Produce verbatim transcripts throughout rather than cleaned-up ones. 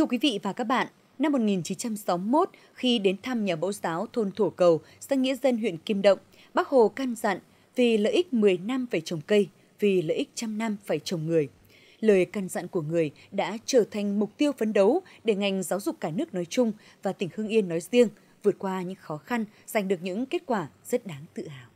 Thưa quý vị và các bạn, năm một nghìn chín trăm sáu mươi mốt, khi đến thăm nhà mẫu giáo thôn Thổ Cầu, xã Nghĩa Dân, huyện Kim Động, Bác Hồ căn dặn vì lợi ích mười năm phải trồng cây, vì lợi ích trăm năm phải trồng người. Lời căn dặn của người đã trở thành mục tiêu phấn đấu để ngành giáo dục cả nước nói chung và tỉnh Hưng Yên nói riêng vượt qua những khó khăn, giành được những kết quả rất đáng tự hào.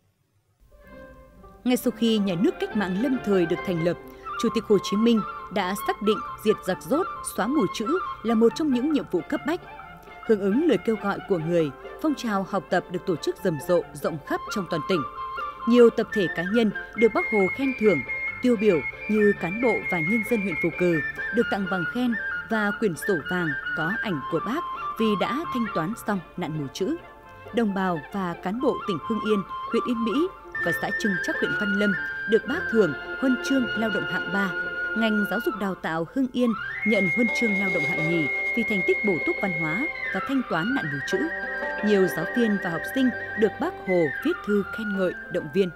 Ngay sau khi nhà nước cách mạng lâm thời được thành lập, Chủ tịch Hồ Chí Minh đã xác định diệt giặc dốt, xóa mù chữ là một trong những nhiệm vụ cấp bách. Hưởng ứng lời kêu gọi của người, phong trào học tập được tổ chức rầm rộ rộng khắp trong toàn tỉnh. Nhiều tập thể cá nhân được Bác Hồ khen thưởng, tiêu biểu như cán bộ và nhân dân huyện Phù Cử được tặng bằng khen và quyển sổ vàng có ảnh của Bác vì đã thanh toán xong nạn mù chữ. Đồng bào và cán bộ tỉnh Hưng Yên, huyện Yên Mỹ và xã Trưng Trắc, huyện Văn Lâm được Bác thưởng huân chương lao động hạng ba. Ngành giáo dục đào tạo Hưng Yên nhận huân chương lao động hạng nhì vì thành tích bổ túc văn hóa và thanh toán nạn mù chữ. Nhiều giáo viên và học sinh được Bác Hồ viết thư khen ngợi, động viên.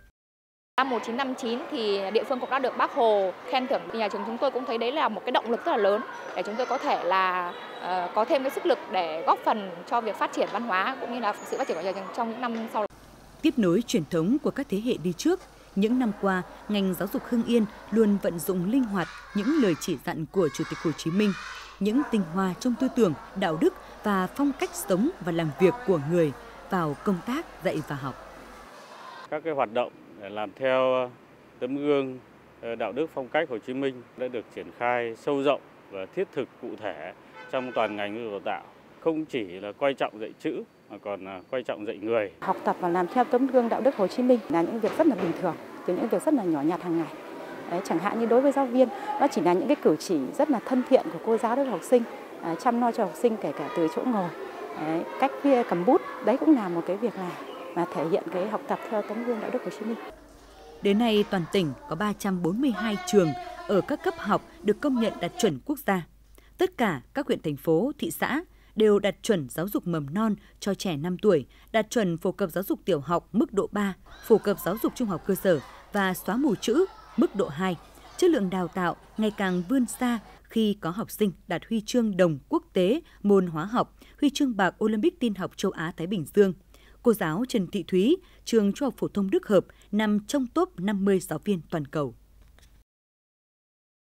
Năm một nghìn chín trăm năm mươi chín thì địa phương cũng đã được Bác Hồ khen thưởng. Nhà trường chúng tôi cũng thấy đấy là một cái động lực rất là lớn để chúng tôi có thể là uh, có thêm cái sức lực để góp phần cho việc phát triển văn hóa cũng như là sự phát triển của nhà trường trong những năm sau. Tiếp nối truyền thống của các thế hệ đi trước, những năm qua, ngành giáo dục Hưng Yên luôn vận dụng linh hoạt những lời chỉ dặn của Chủ tịch Hồ Chí Minh, những tinh hoa trong tư tưởng, đạo đức và phong cách sống và làm việc của người vào công tác dạy và học. Các cái hoạt động để làm theo tấm gương đạo đức phong cách Hồ Chí Minh đã được triển khai sâu rộng và thiết thực cụ thể trong toàn ngành giáo dục đào tạo, không chỉ là coi trọng dạy chữ mà còn quan trọng dạy người. Học tập và làm theo tấm gương đạo đức Hồ Chí Minh là những việc rất là bình thường, từ những việc rất là nhỏ nhặt hàng ngày. Đấy, chẳng hạn như đối với giáo viên, nó chỉ là những cái cử chỉ rất là thân thiện của cô giáo đối với học sinh, à, chăm lo cho học sinh kể cả từ chỗ ngồi, đấy, cách cầm bút, đấy cũng là một cái việc làm mà thể hiện cái học tập theo tấm gương đạo đức Hồ Chí Minh. Đến nay, toàn tỉnh có ba trăm bốn mươi hai trường ở các cấp học được công nhận đạt chuẩn quốc gia. Tất cả các huyện, thành phố, thị xã đều đạt chuẩn giáo dục mầm non cho trẻ năm tuổi, đạt chuẩn phổ cập giáo dục tiểu học mức độ ba, phổ cập giáo dục trung học cơ sở và xóa mù chữ mức độ hai. Chất lượng đào tạo ngày càng vươn xa khi có học sinh đạt huy chương đồng quốc tế môn hóa học, huy chương bạc Olympic tin học châu Á-Thái Bình Dương. Cô giáo Trần Thị Thúy, trường Trung học phổ thông Đức Hợp nằm trong top năm mươi giáo viên toàn cầu.